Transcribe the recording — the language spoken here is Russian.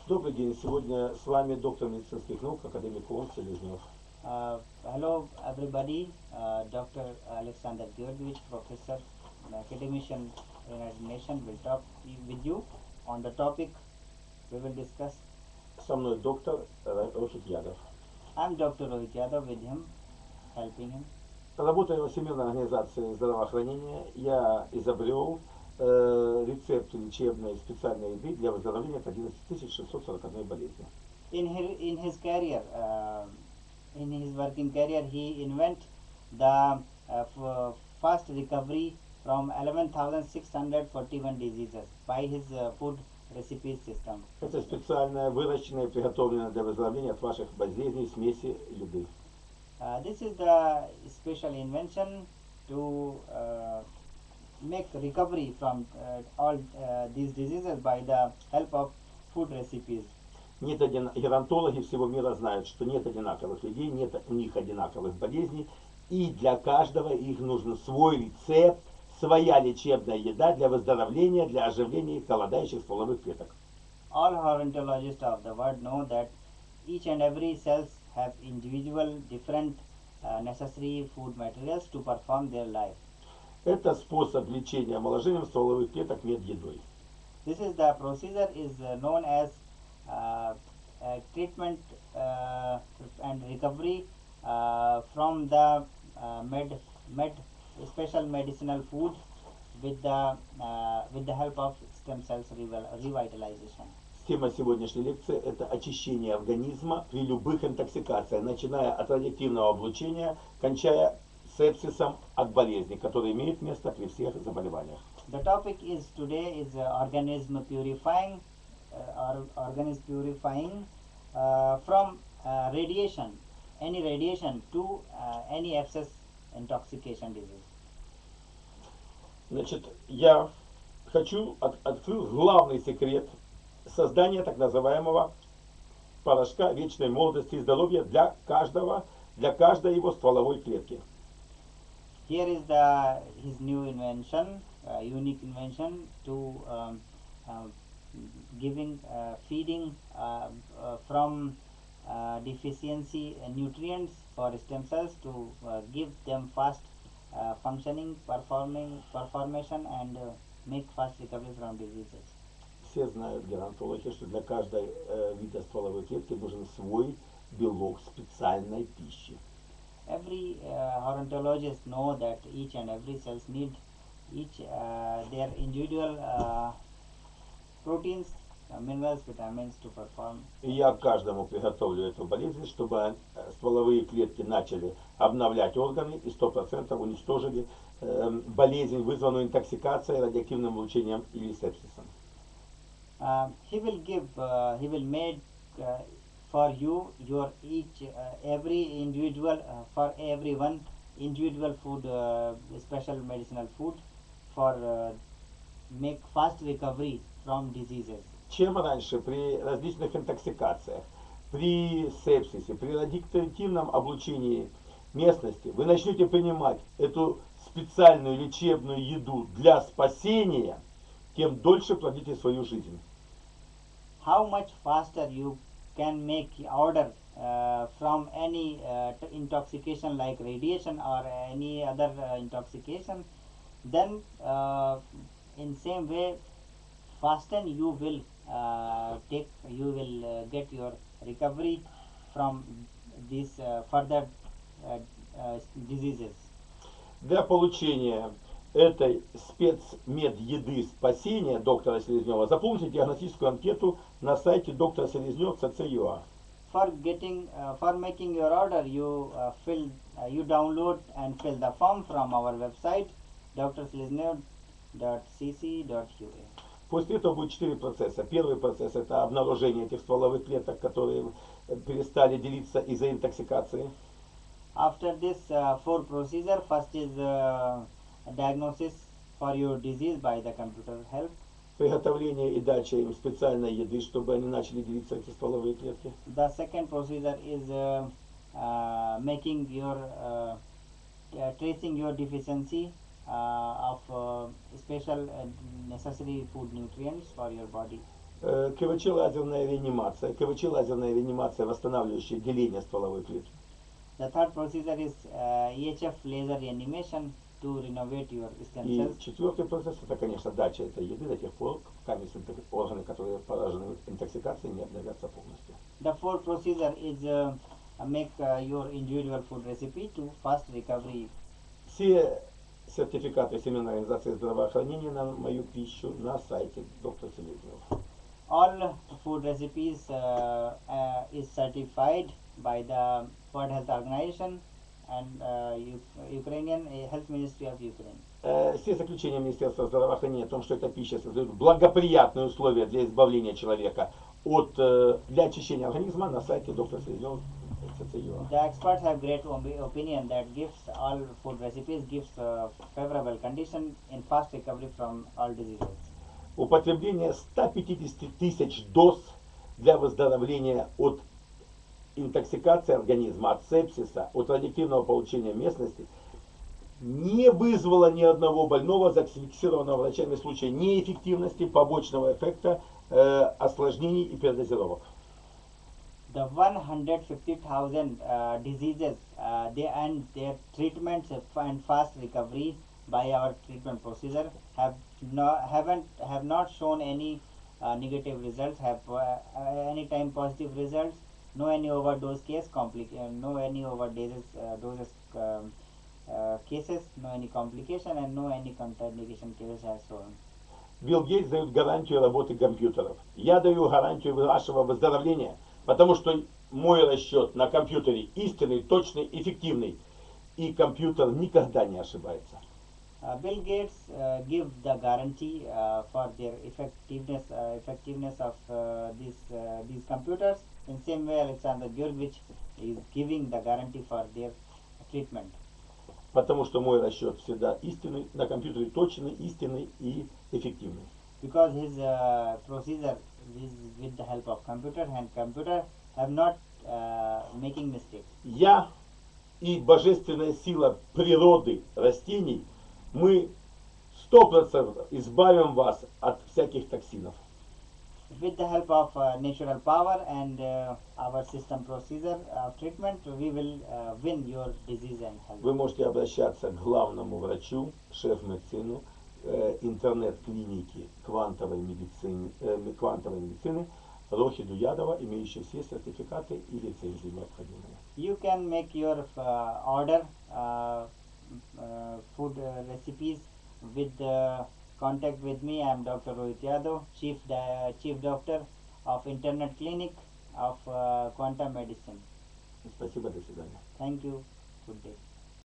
Добрый день. Сегодня с вами доктор медицинских наук, академик ООН Селезнев. Hello, everybody. Dr. Alexander Georgievich, professor, and academician, United Nations, will talk with you on the topic we will discuss. Со мной доктор Рохит Ядов. I'm Dr. Rohit Yadav with him, helping him. Работая во Всемирной организации здравоохранения, я изобрел рецепт лечебной специальной еды для выздоровления от 11 641 болезни. In his career, in his working career, he invent the fast recovery from 11,641 diseases by his food recipe system. Это специальная, выращенная и приготовленная для выздоровления от ваших болезней смеси еды. This is the special invention to make recovery from all these diseases by the help of food recipes. Геронтологи всего мира знают, что нет одинаковых людей, нет у них одинаковых болезней, и для каждого их нужен свой рецепт, своя лечебная еда для выздоровления, для оживления голодающих стволовых клеток. All gerontologists of the world know that each and every cells have individual different necessary food materials to perform their life. Это способ лечения омоложением стволовых клеток медедой. This is the procedure is known as treatment and recovery from the special medicinal food with the help of stem cells revitalization. Тема сегодняшней лекции – это очищение организма при любых интоксикациях, начиная от радиоактивного облучения, кончая сепсисом от болезней, которые имеют место при всех заболеваниях. The topic is today is organism purifying from radiation, any radiation to any abscess intoxication disease. Значит, я открыть главный секрет создания так называемого порошка вечной молодости и здоровья для каждой его стволовой клетки. Here is his new invention, unique invention to feeding from deficiency nutrients for stem cells to give them fast functioning, performation and make fast recovery from diseases. Все знают геронтологи, что для каждой вида стволовой клетки нужен свой белок специальной пищи. Every gerontologist know that each and every cells need their individual proteins, minerals, vitamins to perform. И я каждому приготовлю эту болезнь, чтобы стволовые клетки начали обновлять органы и 100% уничтожили болезнь, вызванную интоксикацией, радиоактивным облучением или сепсисом. He will make for you your every individual for everyone individual food, special medicinal food for make fast recovery from diseases. Чем раньше при различных интоксикациях, при сепсисе, при радиоактивном облучении местности вы начнете принимать эту специальную лечебную еду для спасения, тем дольше продлите свою жизнь. How much faster you can make order from any intoxication like radiation or any other intoxication, then in same way faster you will get your recovery from these further diseases. Для получения этой спецмедеды спасения доктора Селезнева заполните диагностическую анкету на сайте доктора Селезнев CC.ua. For making your order, you download and fill the form from our website drseleznev.cc.ua. После этого будет 4 процесса. Первый процесс – это обнаружение этих стволовых клеток, которые перестали делиться из-за интоксикации. After this 4 procedure, first is diagnosis for your disease by the computer help. Приготовление и дача им специальной еды, чтобы они начали делиться эти стволовые клетки. The second procedure is tracing your deficiency of special necessary food nutrients for your body. КВЧ лазерная реанимация, КВЧ лазерная реанимация, восстанавливающая деление стволовой клетки. The third procedure is EHF laser reanimation to renovate your stem И cells. четвертый процесс, это, конечно, дача этой еды до тех пор, пока органы, которые поражены интоксикацией, не обновятся полностью. The fourth procedure is make your individual food recipe to fast recovery. Все сертификаты Всемирной организации здравоохранения на мою пищу на сайте доктор Селезнев. All food recipes is certified by the World Health Organization and Ukrainian Health Ministry of Ukraine. Все заключения Министерства здравоохранения о том, что эта пища создает благоприятные условия для избавления человека для очищения организма, на сайте доктор Селезнев. The experts have great opinion that gives all food recipes gives favorable condition in fast recovery from all diseases. Употребление 150 тысяч доз для выздоровления от интоксикации организма, от сепсиса, от радиоактивного получения местности не вызвало ни одного больного, зафиксированного врачами случая неэффективности, побочного эффекта, осложнений и передозировок. The 150,000 diseases they and their treatments and fast recovery by our treatment procedure have not shown any negative results, have any time positive results, no any overdose case, no any overdoses cases, no any complication and no any contraindication cases has shown. Билл Гейтс дает гарантию работы компьютеров. Я даю гарантию вашего выздоровления, потому что мой расчет на компьютере истинный, точный, эффективный, и компьютер никогда не ошибается. Bill Gates give the guarantee for their effectiveness of these computers. In same way, Alexander Georgevich is giving the guarantee for their treatment. Потому что мой расчет всегда истинный, на компьютере точный, истинный и эффективный. Because his procedure is with the help of computer and computer have not making mistakes. Я и божественная сила природы растений, мы 100% избавим вас от всяких токсинов. With the help of natural power and our system procedure of treatment, we will win your disease and health. Вы можете обращаться к главному врачу, шеф-медицину, интернет-клиники квантовой медицины Рохиду Ядова, имеющий все сертификаты и лицензии необходимые. You can make your order food recipes with contact with me. I am Dr. Rohit Yadav, Chief Doctor of Internet Clinic of Quantum Medicine. Спасибо, до свидания. Thank you. Good day.